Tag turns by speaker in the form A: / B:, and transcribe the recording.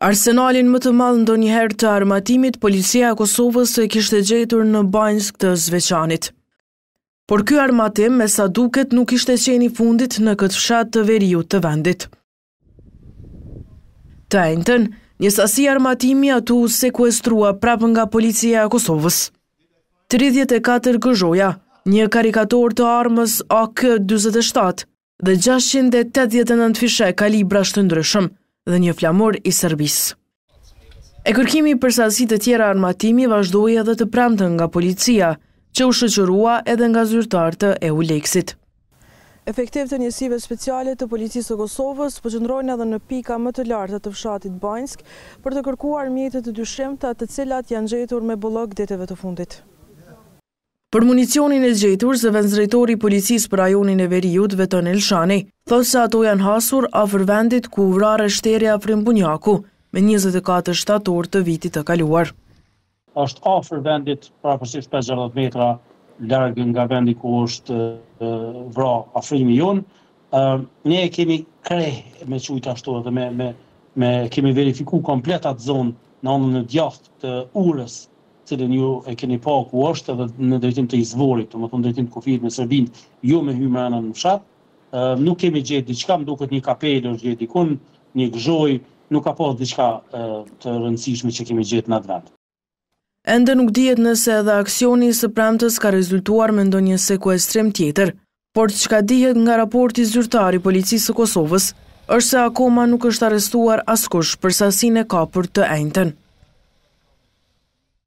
A: Arsenalin më të madh ndonjëherë të armatimit, policia e Kosovës e kishte gjetur në Banjsk të Zveçanit. Por ky armatim, me sa duket, nuk ishte qenë i fundit në këtë fshat të veriut të vendit. Të njëjtën, një sasi armatimi atu u sekuestrua prapë nga policia e Kosovës. 34 gëzhoja, një karikator të armës AK-47 dhe 689 fishe kalibra të ndryshëm dhe një flamur i Serbisë. E kërkimi për sasi të tjera armatimi vazhdoi edhe të premten nga policia, që u shoqërua edhe nga zyrtarët të EULEX-it.
B: Efektiv të njësive speciale të policisë së Kosovës përqëndrojnë edhe në pika më të larta të fshatit Banjsk për të kërkuar mjetet të dyshimta të cilat janë gjetur me bollok ditëve të fundit.
A: Për municionin e gjetur, zëvendësdrejtori i policisë për rajonin e Veriut, Veton Elshani, thotë se ato janë hasur afër vendit ku u vra rreshterja Afrim Bunjaku me 24 shtator të vitit të kaluar.
C: Është afër vendit praktikisht 50 metra larg nga vendi ku është vra Afrimi jon. Ne kemi kreh me çujt ashtu dhe kemi verifikuar komplet atë zonë në anën e djathtë të Urës, cilën ju e keni pa ku është, edhe në drejtim të Izvorit, domethënë drejtim të kufijit me Serbinë, jo me hyrje në fshat. Nuk kemi gjetë diçka, më duket një kapelë është gjetë dikun, një gëzhoj, nuk ka pas diçka të rëndësishme që kemi gjetë në atë vend.
A: Ende nuk dihet nëse edhe aksioni së premtes ka rezultuar me ndonjë sekuestrim tjetër, por çka dihet nga raporti zyrtar i policisë së Kosovës është se akoma nuk është arrestuar askush për sasinë e kapur të njëjtën.